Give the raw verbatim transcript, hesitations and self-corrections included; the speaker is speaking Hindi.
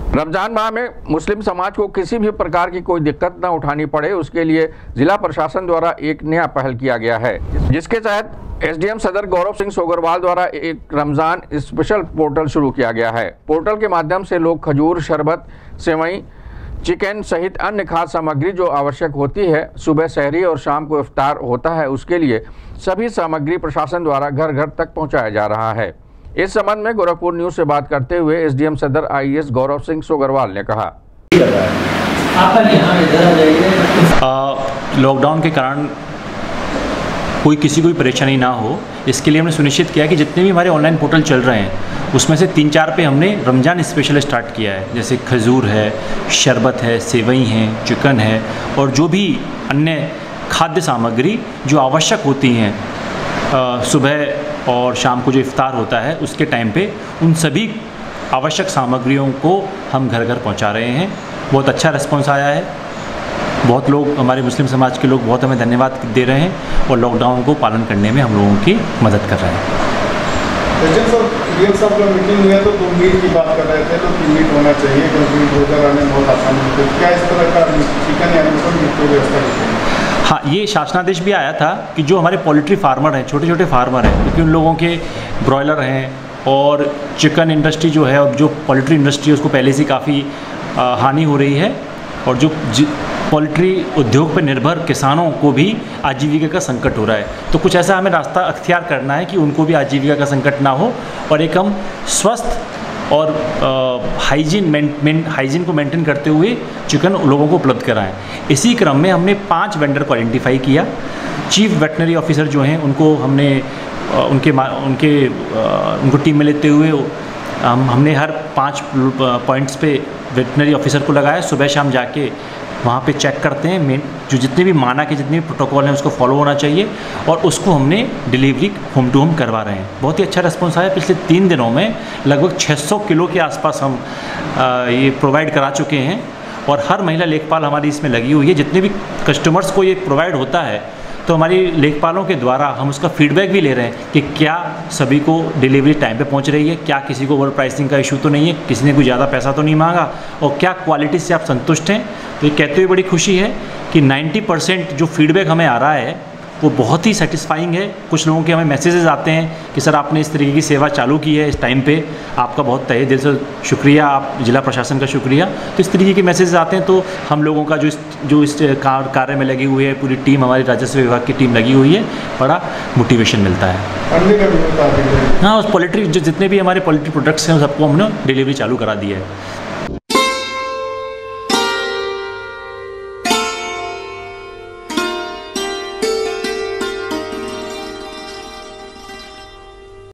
रमजान माह में मुस्लिम समाज को किसी भी प्रकार की कोई दिक्कत न उठानी पड़े, उसके लिए जिला प्रशासन द्वारा एक नया पहल किया गया है, जिसके तहत एसडीएम सदर गौरव सिंह सोगरवाल द्वारा एक रमजान स्पेशल पोर्टल शुरू किया गया है। पोर्टल के माध्यम से लोग खजूर, शरबत, सेवई, चिकन सहित अन्य खाद्य सामग्री जो आवश्यक होती है, सुबह सहरी और शाम को इफ्तार होता है, उसके लिए सभी सामग्री प्रशासन द्वारा घर घर तक पहुँचाया जा रहा है। इस संबंध में गोरखपुर न्यूज से बात करते हुए एसडीएम सदर आईएएस गौरव सिंह सोगरवाल ने कहा, लॉकडाउन के कारण कोई किसी को भी परेशानी ना हो, इसके लिए हमने सुनिश्चित किया कि जितने भी हमारे ऑनलाइन पोर्टल चल रहे हैं उसमें से तीन चार पे हमने रमज़ान स्पेशल स्टार्ट किया है। जैसे खजूर है, शरबत है, सेवई है, चिकन है और जो भी अन्य खाद्य सामग्री जो आवश्यक होती हैं सुबह और शाम को जो इफ्तार होता है उसके टाइम पे, उन सभी आवश्यक सामग्रियों को हम घर घर पहुंचा रहे हैं। बहुत अच्छा रिस्पांस आया है। बहुत लोग, हमारे मुस्लिम समाज के लोग बहुत हमें धन्यवाद दे रहे हैं और लॉकडाउन को पालन करने में हम लोगों की मदद कर रहे हैं। सब लोग मीटिंग हुई है तो दो मीट की बात कर रहे थे, तो तीन मीट होना चाहिए क्योंकि रोजा रहने में बहुत आसान होता है। क्या इस तरह का चिकन या मीट की व्यवस्था? हाँ, ये शासनादेश भी आया था कि जो हमारे पोल्ट्री फार्मर हैं, छोटे छोटे फार्मर हैं, क्योंकि उन लोगों के ब्रॉयलर हैं और चिकन इंडस्ट्री जो है और जो पोल्ट्री इंडस्ट्री है उसको पहले से काफ़ी हानि हो रही है और जो पोल्ट्री उद्योग पर निर्भर किसानों को भी आजीविका का संकट हो रहा है। तो कुछ ऐसा हमें रास्ता अख्तियार करना है कि उनको भी आजीविका का संकट ना हो और एक हम स्वस्थ और हाइजीन मेन हाइजीन को मेंटेन करते हुए चिकन लोगों को उपलब्ध कराएं। इसी क्रम में हमने पांच वेंडर को आइडेंटिफाई किया। चीफ वेटनरी ऑफिसर जो हैं उनको हमने उनके उनके उनको टीम में लेते हुए हम हमने हर पांच पॉइंट्स पे वेटनरी ऑफिसर को लगाया। सुबह शाम जाके वहाँ पे चेक करते हैं, मेन जो जितने भी माना के जितने भी प्रोटोकॉल हैं उसको फॉलो होना चाहिए और उसको हमने डिलीवरी होम टू होम करवा रहे हैं। बहुत ही अच्छा रिस्पॉन्स आया। पिछले तीन दिनों में लगभग छह सौ किलो के आसपास हम आ, ये प्रोवाइड करा चुके हैं और हर महिला लेखपाल हमारी इसमें लगी हुई है। जितने भी कस्टमर्स को ये प्रोवाइड होता है तो हमारी लेखपालों के द्वारा हम उसका फीडबैक भी ले रहे हैं कि क्या सभी को डिलीवरी टाइम पे पहुंच रही है, क्या किसी को ओवर प्राइसिंग का इशू तो नहीं है, किसी ने कोई ज़्यादा पैसा तो नहीं मांगा और क्या क्वालिटी से आप संतुष्ट हैं। तो ये कहते हुए बड़ी खुशी है कि नब्बे परसेंट जो फीडबैक हमें आ रहा है वो बहुत ही सेटिस्फाइंग है। कुछ लोगों के हमें मैसेजेस आते हैं कि सर आपने इस तरीके की सेवा चालू की है इस टाइम पे, आपका बहुत तहे दिल से शुक्रिया, आप जिला प्रशासन का शुक्रिया। तो इस तरीके के मैसेजेस आते हैं तो हम लोगों का जो इस जो इस कार्य में लगी हुई है पूरी टीम, हमारी राजस्व विभाग की टीम लगी हुई है, बड़ा मोटिवेशन मिलता है। हाँ, उस पोल्ट्री जो जितने भी हमारे पोल्ट्री प्रोडक्ट्स हैं सबको हमने डिलीवरी चालू करा दी है।